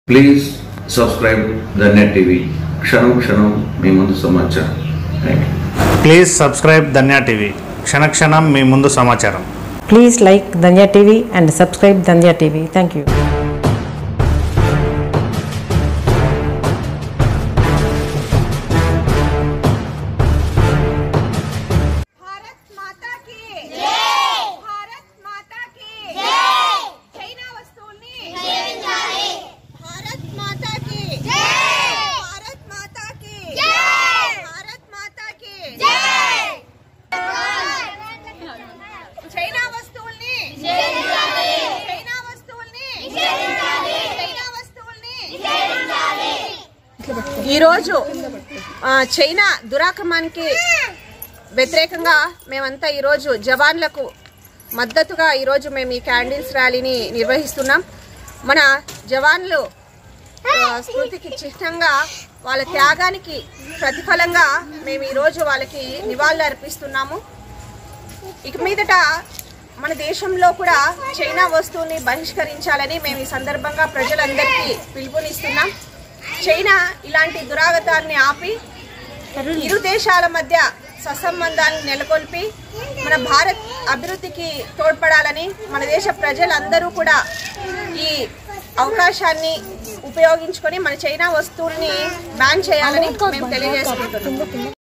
Please subscribe Dhanya TV. క్షణం క్షణం మీ ముందు సమాచారం. Please subscribe Dhanya TV. క్షణం మీ ముందు సమాచారం. Please like Dhanya TV and subscribe Dhanya TV. Thank you. ఈరోజు చైనా దురాక్రమణకి వ్యతిరేకంగా మేమంతా ఈరోజు జవాన్లకు మద్దతుగా ఈరోజు మేము ఈ క్యాండిల్స్ ర్యాలీని నిర్వహిస్తున్నాం. మన జవాన్లు స్మృతికి చిహ్నంగా వాళ్ళ త్యాగానికి ప్రతిఫలంగా మేము ఈరోజు వాళ్ళకి నివాళులు అర్పిస్తున్నాము. ఇక మీదట మన దేశంలో కూడా చైనా వస్తువుని బహిష్కరించాలని మేము ఈ సందర్భంగా ప్రజలందరికీ పిలుపునిస్తున్నాం. చైనా ఇలాంటి దురాగతాన్ని ఆపి ఇరు దేశాల మధ్య సత్సంబంధాలను నెలకొల్పి మన భారత్ అభివృద్ధికి తోడ్పడాలని మన దేశ ప్రజలందరూ కూడా ఈ అవకాశాన్ని ఉపయోగించుకొని మన చైనా వస్తువుల్ని బ్యాన్ చేయాలని మేము తెలియజేసుకుంటున్నాం.